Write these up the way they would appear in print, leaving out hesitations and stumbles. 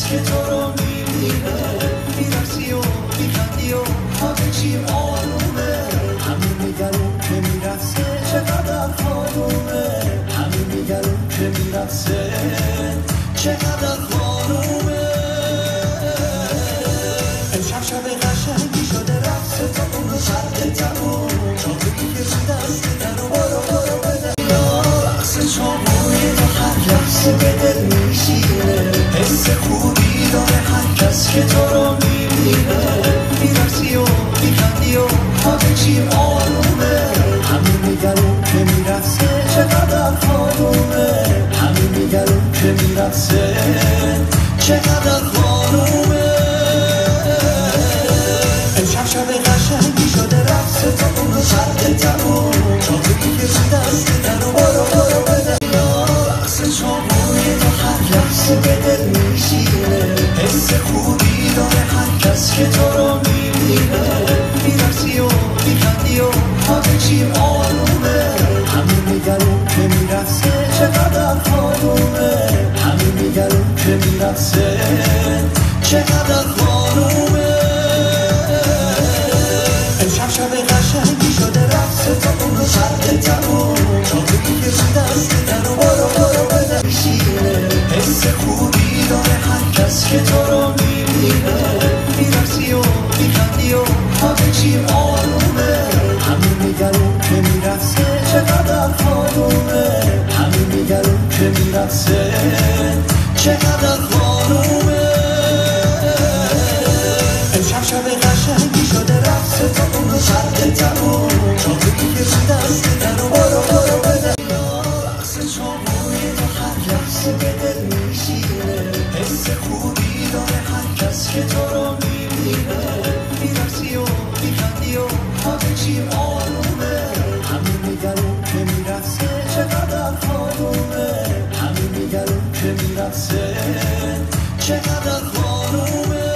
که تو رو میبینه میرسی و میخندی و همه چیم آرومه همه میگن اون که میرسه چقدر خانومه همه میگن اون که میرسه چقدر خانومه امشب شب قشنگی شده رقص تا اونو شرق تموم چاقی که تو دست در و برو بده رقص چاقوی تو هر رقص به دل میشینه حس خوبی داره هر کس که تو رو میبینه میرسی و میخندی و همه چیم آرومه همه میگن اون که میرسه چقدر خانومه همه میگن اون که میرسه چقدر خانومه امشب شب قشنگی شده رقص تا اونو شرق تموم چاقی که تو دست در و برو بده رقص چاقوی تو هر رقص به دل میشینه حس خوبی داره هر کس که تو رو میبینه میرسی و میخندی و همه چیم آرومه همه میگن اون که میرسه چقدر خانومه همه میگن اون که میرسه چقدر خانومه امشب شب قشنگی شده رقص تا اونو شرق تموم چاقی که تو دست در و برو بده میشینه حس خوبی داره هر کس که تو رو میبینه میرسی و میخندی و همه چیم آرومه همه میگن اون که میرسه چقدر خانومه همه میگن اون که میرسه چقدر خانومه امشب شب قشنگی شده رقص تا اونو شرق تموم چاقی که تو دست در و برو بده رقص چاقوی تو هر رقص به دل میشینه حس خوبی داره هر کس که تو رو میبینه میرسی و میخندی و همه چیم آرومه همه میگن اون که میرسه چقدر خانومه همه میگن اون که میرسه چقدر خانومه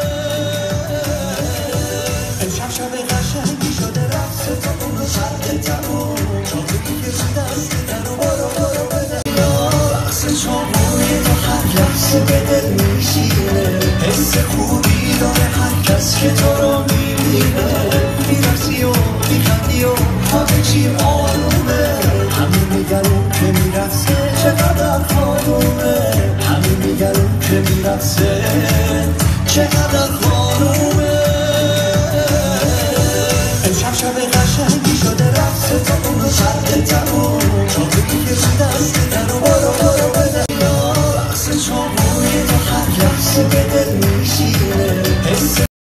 امشب شب قشنگی شده رقص تا اونو شرق تموم چاقی که تو دست در و برو بده رقص چاقوی تو هر رقص به دل میشینه حس خوبی داره هر کس که تو رو میبینه میرسی و میخندی و همه چیم آرومه همه میگن اون که میرسه چقدر خانومه همه میگن اون که میرسه چقدر خانومه امشب شب قشنگی شده رقص تا اونو شرق تموم چاقی که تو دست در و برو بده رقص چاقوی تو هر رقص به